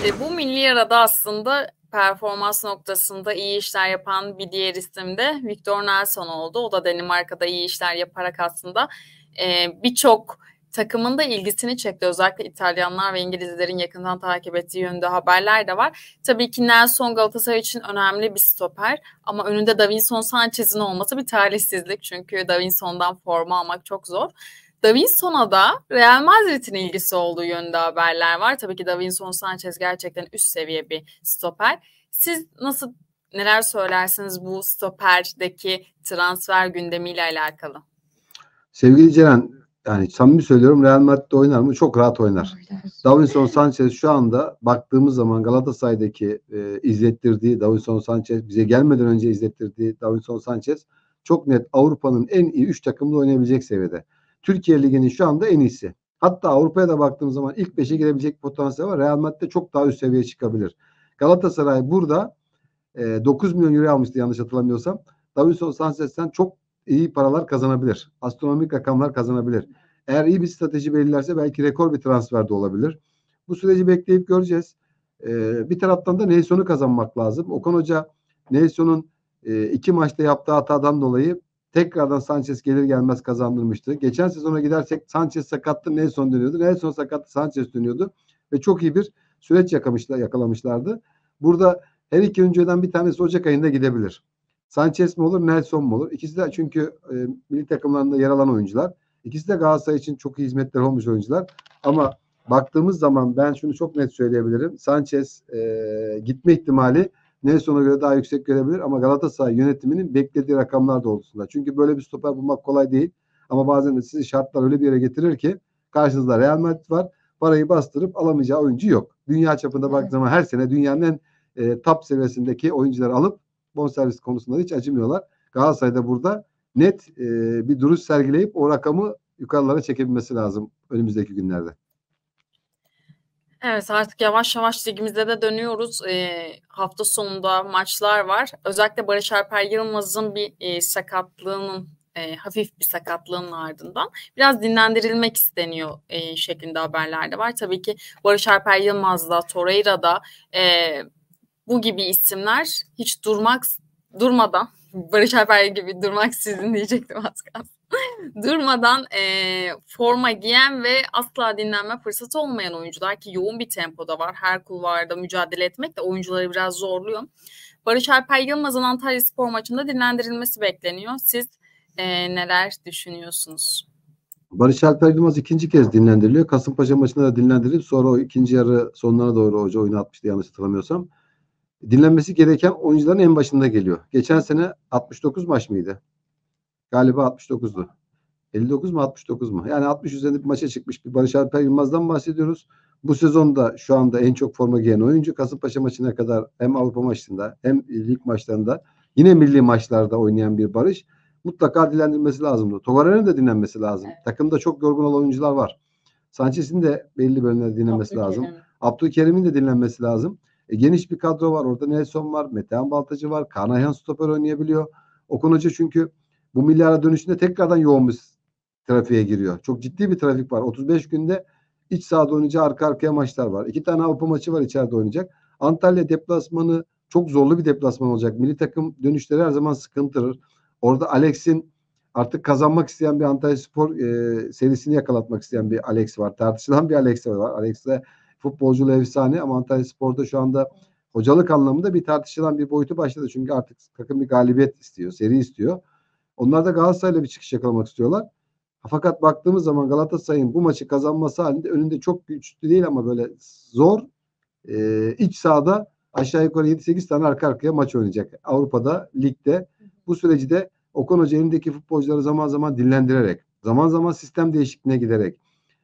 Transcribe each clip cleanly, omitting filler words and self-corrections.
Bu milli arada aslında performans noktasında iyi işler yapan bir diğer isim de Victor Nelson oldu. O da Danimarka'da iyi işler yaparak aslında birçok takımın da ilgisini çekti. Özellikle İtalyanlar ve İngilizlerin yakından takip ettiği yönde haberler de var. Tabii ki Nelson Galatasaray için önemli bir stoper ama önünde Davinson Sanchez'in olması bir talihsizlik. Çünkü Davinson'dan forma almak çok zor. Davinson'a da Real Madrid'in ilgisi olduğu yönde haberler var. Tabii ki Davinson Sanchez gerçekten üst seviye bir stoper. Siz neler söylersiniz bu stoperdeki transfer gündemiyle alakalı? Sevgili Ceren, yani samimi söylüyorum, Real Madrid'de oynar mı? Çok rahat oynar. Davinson Sanchez şu anda baktığımız zaman Galatasaray'daki izlettirdiği Davinson Sanchez, bize gelmeden önce izlettirdiği Davinson Sanchez çok net Avrupa'nın en iyi 3 takımda oynayabilecek seviyede. Türkiye Ligi'nin şu anda en iyisi. Hatta Avrupa'ya da baktığımız zaman ilk 5'e girebilecek potansiyel var. Real Madrid'de çok daha üst seviyeye çıkabilir. Galatasaray burada 9 milyon euro almıştı yanlış hatırlamıyorsam. Davinson Sanchez'ten çok iyi paralar kazanabilir. Astronomik rakamlar kazanabilir. Eğer iyi bir strateji belirlerse belki rekor bir transfer de olabilir. Bu süreci bekleyip göreceğiz. Bir taraftan da Nelson'u kazanmak lazım. Okan Hoca Nelson'un 2 maçta yaptığı hatadan dolayı tekrardan Sanchez gelir gelmez kazandırmıştı. Geçen sezona gidersek Sanchez sakattı, Nelson dönüyordu. Nelson sakattı, Sanchez dönüyordu. Ve çok iyi bir süreç yakalamışlardı. Burada her iki oyuncudan bir tanesi Ocak ayında gidebilir. Sanchez mi olur, Nelson mu olur? İkisi de çünkü milli takımlarında yer alan oyuncular. İkisi de Galatasaray için çok iyi hizmetler olmuş oyuncular. Ama baktığımız zaman ben şunu çok net söyleyebilirim. Sanchez gitme ihtimali Nelson'a göre daha yüksek görebilir ama Galatasaray yönetiminin beklediği rakamlar doğrultusunda. Çünkü böyle bir stoper bulmak kolay değil. Ama bazen de sizi şartlar öyle bir yere getirir ki karşınızda Real Madrid var. Parayı bastırıp alamayacağı oyuncu yok. Dünya çapında baktığınız zaman her sene dünyanın en top seviyesindeki oyuncuları alıp bonservis konusunda hiç acımıyorlar. Galatasaray'da burada net bir duruş sergileyip o rakamı yukarılara çekebilmesi lazım önümüzdeki günlerde. Evet, artık yavaş yavaş ligimizde de dönüyoruz. Hafta sonunda maçlar var. Özellikle Barış Alper Yılmaz'ın bir sakatlığının, hafif bir sakatlığının ardından biraz dinlendirilmek isteniyor şeklinde haberler de var. Tabii ki Barış Alper Yılmaz'da, Torreira'da bu gibi isimler hiç durmadan Barış Alper gibi durmak sizin diyecektim az kalsın. Durmadan forma giyen ve asla dinlenme fırsatı olmayan oyuncular ki yoğun bir tempoda var. Her kulvarda mücadele etmek de oyuncuları biraz zorluyor. Barış Alper Yılmaz'ın Antalyaspor maçında dinlendirilmesi bekleniyor. Siz neler düşünüyorsunuz? Barış Alper Yılmaz ikinci kez dinlendiriliyor. Kasımpaşa maçında da dinlendirilip sonra o ikinci yarı sonlarına doğru hoca oyunu atmıştı yanlış hatırlamıyorsam. Dinlenmesi gereken oyuncuların en başında geliyor. Geçen sene 69 maç mıydı? Galiba 69'du. 59 mu 69 mu? Yani 60 üzerinde bir maça çıkmış bir Barış Alper Yılmaz'dan bahsediyoruz. Bu sezonda şu anda en çok forma giyen oyuncu. Kasımpaşa maçına kadar hem Avrupa maçında hem lig maçlarında yine milli maçlarda oynayan bir Barış. Mutlaka dinlendirmesi lazımdı. Tovara'nın da dinlenmesi lazım. Evet. Takımda çok yorgun olan oyuncular var. Sanchez'in de belli bölümlerde dinlenmesi lazım. Abdülkerim'in de dinlenmesi lazım. Geniş bir kadro var. Orada Nelson var. Metehan Baltacı var. Kaan Ayhan stoper oynayabiliyor. Okan Hoca çünkü bu milli ara dönüşünde tekrardan yoğun bir trafiğe giriyor. Çok ciddi bir trafik var. 35 günde iç sahada oynayacağı arka arkaya maçlar var. 2 tane Avrupa maçı var içeride oynayacak. Antalya deplasmanı çok zorlu bir deplasman olacak. Milli takım dönüşleri her zaman sıkıntırır. Orada Alex'in artık kazanmak isteyen bir Antalyaspor serisini yakalatmak isteyen bir Alex var. Tartışılan bir Alex var. Alex de futbolculuğu efsane ama Antalyaspor'da şu anda hocalık anlamında bir tartışılan bir boyutu başladı. Çünkü artık takım bir galibiyet istiyor, seri istiyor. Onlar da Galatasaray'la bir çıkış yakalamak istiyorlar. Fakat baktığımız zaman Galatasaray'ın bu maçı kazanması halinde önünde çok güçlü değil ama böyle zor iç sahada aşağı yukarı 7-8 tane arka arkaya maç oynayacak. Avrupa'da, ligde. Bu süreci de Okan Hoca elindeki futbolcuları zaman zaman dinlendirerek, zaman zaman sistem değişikliğine giderek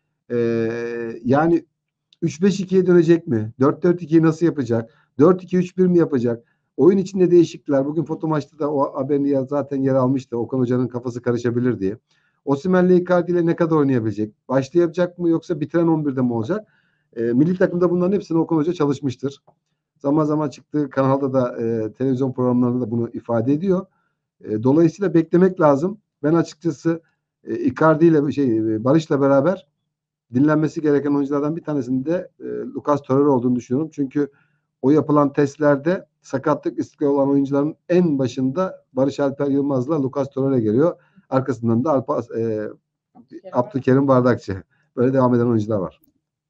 yani 3-5-2'ye dönecek mi? 4-4-2'yi nasıl yapacak? 4-2-3-1 mi yapacak? Oyun içinde değişiklikler. Bugün foto maçta da o haberini zaten yer almıştı. Okan Hoca'nın kafası karışabilir diye. Osimhen'le Icardi ile ne kadar oynayabilecek? Başlayacak mı yoksa bitiren 11'de mi olacak? Milli takımda bunların hepsini Okan Hoca çalışmıştır. Zaman zaman çıktığı kanalda da televizyon programlarında da bunu ifade ediyor. Dolayısıyla beklemek lazım. Ben açıkçası Icardi ile Barış'la beraber dinlenmesi gereken oyunculardan bir tanesini de Lucas Torreira olduğunu düşünüyorum. Çünkü o yapılan testlerde sakatlık riski olan oyuncuların en başında Barış Alper Yılmaz'la Lucas Torreira geliyor. Arkasından da Abdülkerim Bardakçı. Böyle devam eden oyuncular var.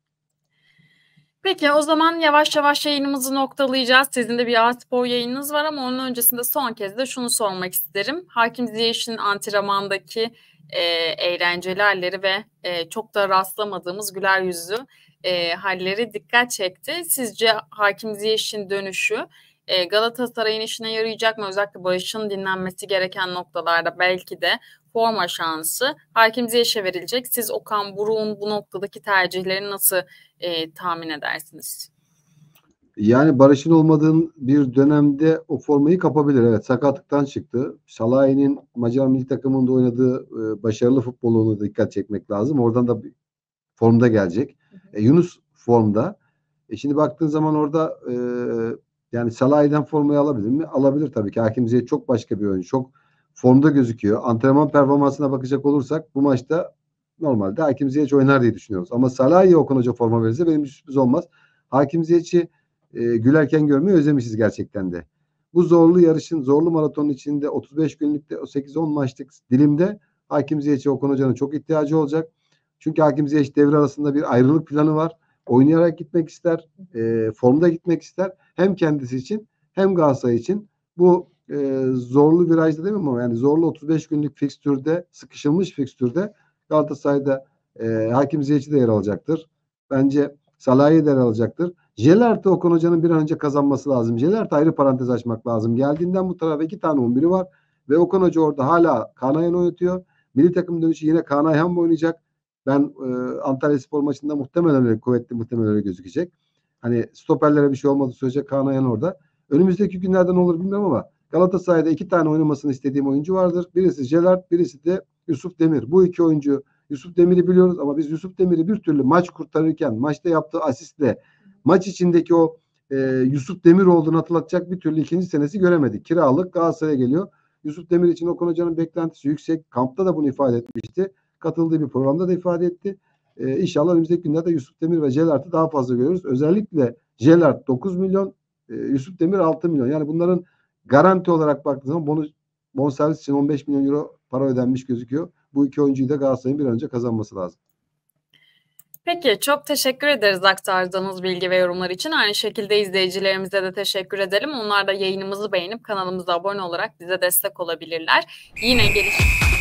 Peki o zaman yavaş yavaş yayınımızı noktalayacağız. Sizin de bir A-Spor yayınınız var ama onun öncesinde son kez de şunu sormak isterim. Hakim Ziyech'in antrenmandaki eğlenceli halleri ve çok da rastlamadığımız güler yüzlü halleri dikkat çekti. Sizce Hakim Ziyech'in dönüşü Galatasaray'ın işine yarayacak mı? Özellikle Barış'ın dinlenmesi gereken noktalarda belki de forma şansı Hakim Ziyech'e verilecek. Siz Okan Buruk'un bu noktadaki tercihlerini nasıl tahmin edersiniz? Yani Barış'ın olmadığın bir dönemde o formayı kapabilir. Evet, sakatlıktan çıktı. Şalay'ın Macar milli takımında oynadığı başarılı futbolunu dikkat çekmek lazım. Oradan da formda gelecek. Yunus formda. Şimdi baktığın zaman orada yani Salah'dan formayı alabilir mi? Alabilir tabii ki. Hakim Ziyech çok başka bir oyuncu. Çok formda gözüküyor. Antrenman performansına bakacak olursak bu maçta normalde Hakim Ziyech oynar diye düşünüyoruz. Ama Salah'a Okan Hoca forma verirse benim bir sürpriz olmaz. Hakim Ziyech'i gülerken görmeyi özlemişiz gerçekten de. Bu zorlu yarışın, zorlu maratonun içinde 35 günlükte o 8-10 maçlık dilimde Hakim Ziyech'e Okan Hoca'nın çok ihtiyacı olacak. Çünkü Hakim Ziyech devre arasında bir ayrılık planı var. Oynayarak gitmek ister, formda gitmek ister. Hem kendisi için hem Galatasaray için. Bu zorlu virajda değil mi ama yani zorlu 35 günlük fikstürde, sıkışılmış fikstürde Galatasaray'da Hakim Ziyech'i de yer alacaktır. Bence Salah'ı da yer alacaktır. Jelert'i Okan Hoca'nın bir an önce kazanması lazım. Jelert ayrı parantez açmak lazım. Geldiğinden bu tarafa 2 tane 11'i var ve Okan Hoca orada hala Kaan Ayhan oynatıyor. Milli takım dönüşü yine Kaan Ayhan mı oynayacak? Ben Antalyaspor maçında muhtemelen öyle kuvvetli, muhtemelen öyle gözükecek. Hani stoperlere bir şey olmadığı sürece Kaan Ayhan orada. Önümüzdeki günlerden olur bilmem ama Galatasaray'da 2 tane oynamasını istediğim oyuncu vardır. Birisi Jelert, birisi de Yusuf Demir. Bu 2 oyuncu, Yusuf Demir'i biliyoruz ama biz Yusuf Demir'i bir türlü maç kurtarırken, maçta yaptığı asistle maç içindeki o Yusuf Demir olduğunu hatırlatacak bir türlü ikinci senesi göremedik. Kiralık Galatasaray'a geliyor. Yusuf Demir için Okan Hoca'nın beklentisi yüksek. Kampta da bunu ifade etmişti. Katıldığı bir programda da ifade etti. İnşallah önümüzdeki günlerde Yusuf Demir ve Jelert'i daha fazla görürüz. Özellikle Jelert 9 milyon, Yusuf Demir 6 milyon. Yani bunların garanti olarak baktığınız zaman bonservis için 15 milyon euro para ödenmiş gözüküyor. Bu 2 oyuncuyu da Galatasaray'ın bir an önce kazanması lazım. Peki çok teşekkür ederiz aktardığınız bilgi ve yorumlar için. Aynı şekilde izleyicilerimize de teşekkür edelim. Onlar da yayınımızı beğenip kanalımıza abone olarak bize destek olabilirler. Yine